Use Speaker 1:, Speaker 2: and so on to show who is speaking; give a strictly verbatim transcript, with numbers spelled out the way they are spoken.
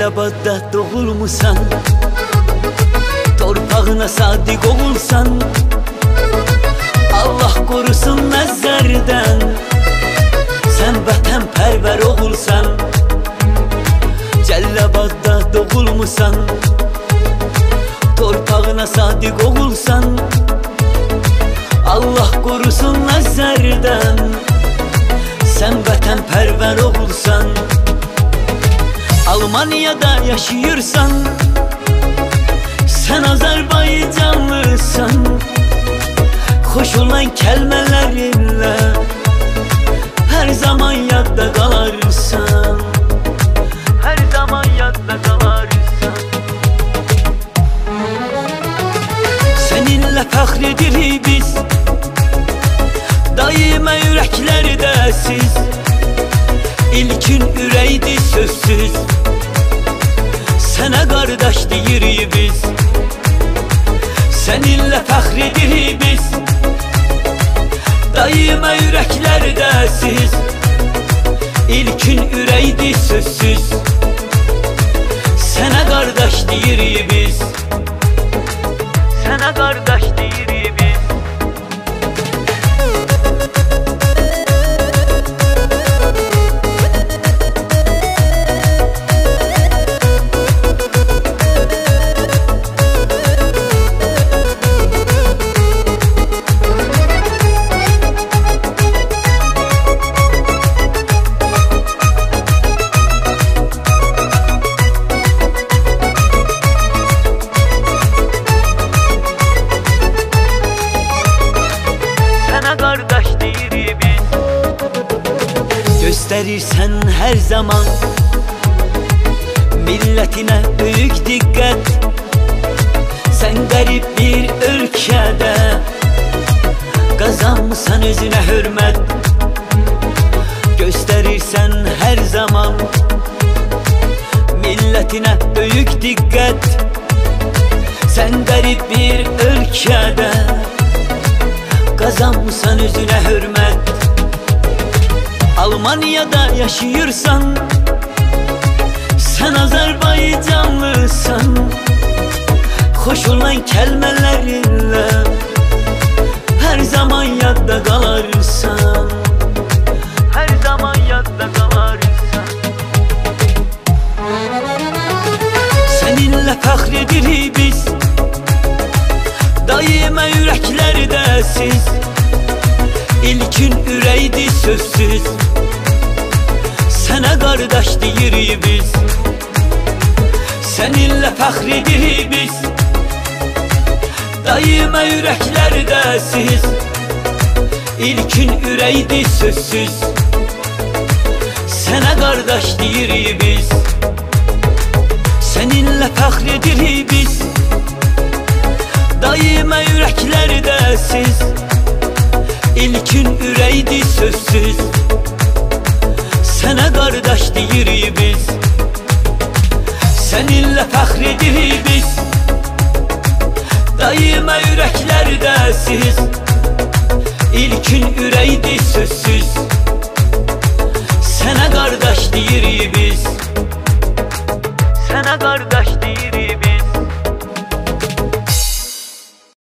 Speaker 1: Cəlilabadda doğulmusan, torpağına sadiq olsan, Allah qorusun nəzərdən. Sən vətənpərvər oğulsan, Cəlilabadda doğulmusan, torpağına sadiq olsan, Allah qorusun nəzərdən. Sən vətənpərvər oğulsan, Almaniyada yaşayırsan, sən Azərbaycanlısan. Xoş olan kəlmələrinlə hər zaman yadda qalarsan, hər zaman yadda qalarsan. Səninlə fəxr edirik biz, daimə ürəklərdəsiz. İlkin ürəkdir sözsüz, sənə qardaş deyirik biz. Səninlə fəxr edirik biz, daimə ürəklərdəsiz. İlkin ürəkdir sözsüz, sənə qardaş deyirik biz. Sənə qardaş deyirik biz. Göstərirsən hər zaman millətinə böyük diqqət. Sən qərib bir ölkədə qazanmısan özünə hörmət. Göstərirsən hər zaman millətinə böyük diqqət. Sən qərib bir ölkədə qazanmısan özünə hörmət. Almaniyada yaşayırsan, sən Azərbaycanlısan. Xoş olan kəlmələrinlə hər zaman yadda qalarsan, hər zaman yadda qalarsan. Səninlə fəxr edirik biz, daimə ürəklərdəsiz. İlkin ürəkdir sözsüz, sənə qardaş deyirik biz. Səninlə fəxr edirik biz, daimə ürəklərdəsiz. İlkin ürəkdir sözsüz, sənə qardaş deyirik biz. Səninlə fəxr edirik biz, daimə ürəklərdəsiz. İlkin ürəkdir sözsüz, sənə qardaş deyirik biz. Səninlə fəxr edirik biz, daimə ürəklərdəsiz. İlkin ürəkdir sözsüz,